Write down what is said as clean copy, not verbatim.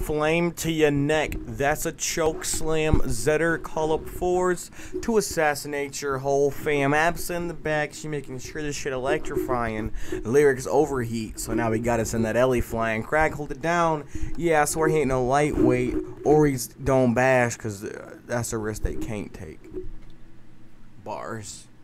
Flame to your neck. That's a choke slam. Zetter call up fours to assassinate your whole fam. Abs in the back. She making sure this shit electrifying. Lyrics overheat. So now we gotta send that Ellie flying. Crack, hold it down. Yeah, so he ain't no lightweight. Or he's don't bash, because that's a risk they can't take. Bars.